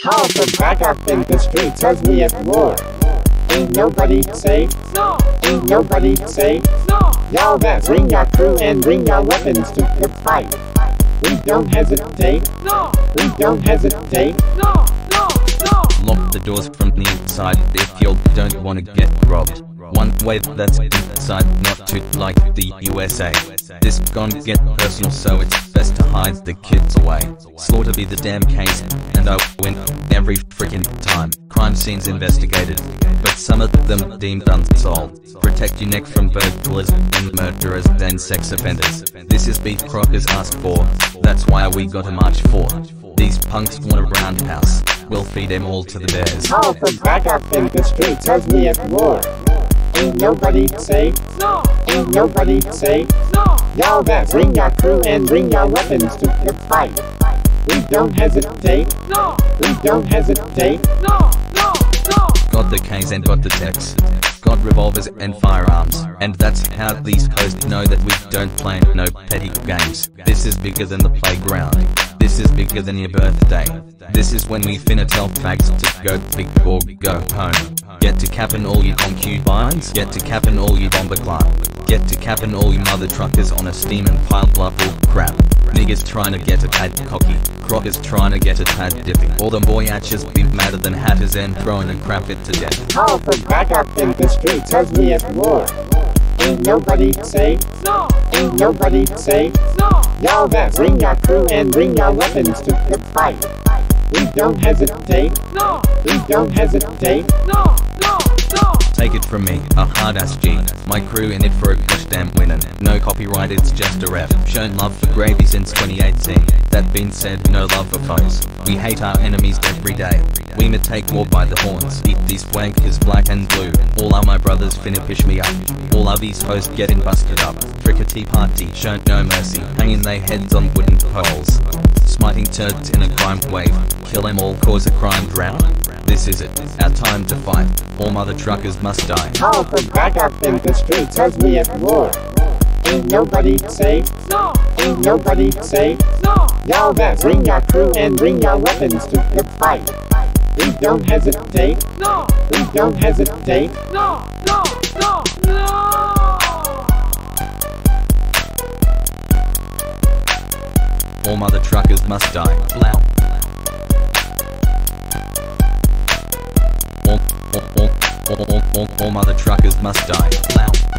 Call for backup in the streets as we at war. Ain't nobody safe. No. Ain't nobody safe. No. Y'all best bring your crew and bring your weapons to the fight. We don't hesitate. No. We don't hesitate. No. No. No. Lock the doors from the inside if you don't want to get robbed. One way that's inside, not to like the USA. This gon' get personal, so it's best to hide the kids away. Slaughter be the damn case, and I win every freaking time. Crime scenes investigated, but some of them deemed unsolved. Protect your neck from burglars and murderers and sex offenders. This is beef Crockers asked for, that's why we gotta march for. These punks want a roundhouse, we'll feed them all to the bears. Call for backup in the streets as we at war. Ain't nobody safe. No. Ain't nobody safe. No. Y'all best bring your crew and bring your weapons to the fight. We don't hesitate. No. We don't hesitate. No. No. No. Got the K's and got the techs. Got revolvers and firearms. And that's how these coasts know that we don't play no petty games. This is bigger than the playground. This is bigger than your birthday. This is when we finna tell fags to go big or go home. Get to capping all your concubines. Get to capping all your bomber club. Get to capping all your mother truckers on a steaming pile of bull crap. Niggas trying to get a tad cocky. Crockers trying to get a tad dippy. All them boyatches be madder than hatters and throwing a crap it to death. Call for backup in the streets as we at war. Ain't nobody safe. No. Ain't nobody safe. No. Y'all best bring your crew and bring your weapons to the fight. We don't hesitate. No. We don't hesitate. No. No. No. Take it from me, a hard-ass G. My crew in it for a gosh damn winning. No copyright, it's just a ref. Shown love for gravy since 2018. That being said, no love for foes. We hate our enemies every day. We may take war by the horns. Eat these wankers black and blue. All are my brothers finna pish me up. All are these hosts getting busted up. Frickity party, shown no mercy. Hanging their heads on wooden poles. Smiting turds in a crime wave. Kill them all, cause a crime drought. This is it, our time to fight. All mother truckers must die. Call for backup in the streets as we at war. Ain't nobody safe. No. Ain't nobody safe. No. Y'all best bring your crew and bring your weapons to the fight. We don't hesitate. No. We don't hesitate. No. No. No. No. All mother truckers must die. Loud. All mother truckers must die. Loud.